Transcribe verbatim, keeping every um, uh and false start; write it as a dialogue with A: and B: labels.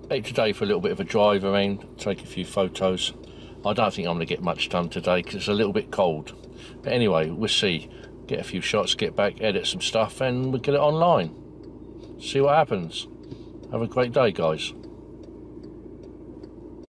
A: out today for a little bit of a drive around, take a few photos. I don't think I'm going to get much done today because it's a little bit cold. But anyway, we'll see. Get a few shots, get back, edit some stuff, and we'll get it online. See what happens. Have a great day, guys.